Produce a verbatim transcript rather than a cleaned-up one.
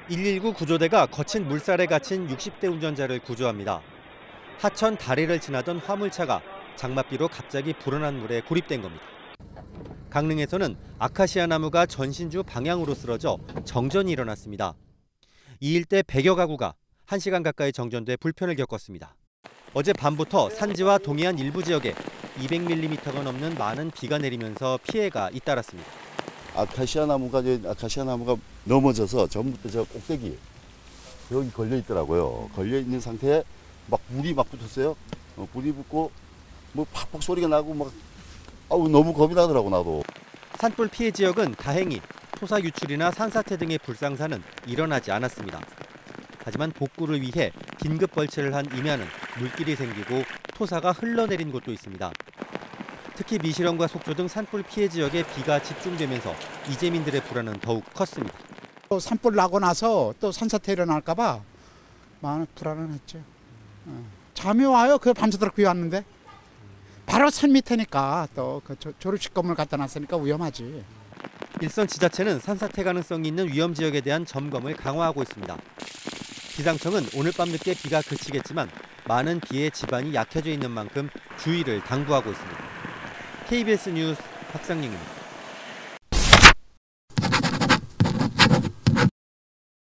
일일구 구조대가 거친 물살에 갇힌 육십 대 운전자를 구조합니다. 하천 다리를 지나던 화물차가 장맛비로 갑자기 불어난 물에 고립된 겁니다. 강릉에서는 아카시아 나무가 전신주 방향으로 쓰러져 정전이 일어났습니다. 이 일대 백여 가구가 한 시간 가까이 정전돼 불편을 겪었습니다. 어제 밤부터 산지와 동해안 일부 지역에 이백 밀리미터가 넘는 많은 비가 내리면서 피해가 잇따랐습니다. 아카시아 나무가 아카시아 나무가 넘어져서 전부 저 꼭대기 여기 걸려 있더라고요. 걸려 있는 상태에 막 물이 막 붙었어요. 어, 물이 붙고 뭐 팍팍 소리가 나고 막 아우 너무 겁이 나더라고 나도. 산불 피해 지역은 다행히 토사 유출이나 산사태 등의 불상사는 일어나지 않았습니다. 하지만 복구를 위해 긴급 벌채를 한 임야는 물길이 생기고 토사가 흘러내린 곳도 있습니다. 특히 미시령과 속초 등 산불 피해 지역에 비가 집중되면서 이재민들의 불안은 더욱 컸습니다. 또 산불 나고 나서 또 산사태 일어날까 봐 많은 불안은 했죠. 잠이 와요. 그 밤새도록 비 왔는데. 바로 산 밑에니까 또 그 졸업식 건물 갖다 놨으니까 위험하지. 일선 지자체는 산사태 가능성이 있는 위험 지역에 대한 점검을 강화하고 있습니다. 기상청은 오늘 밤 늦게 비가 그치겠지만 많은 비에 지반이 약해져 있는 만큼 주의를 당부하고 있습니다. 케이비에스 뉴스 박상영입니다.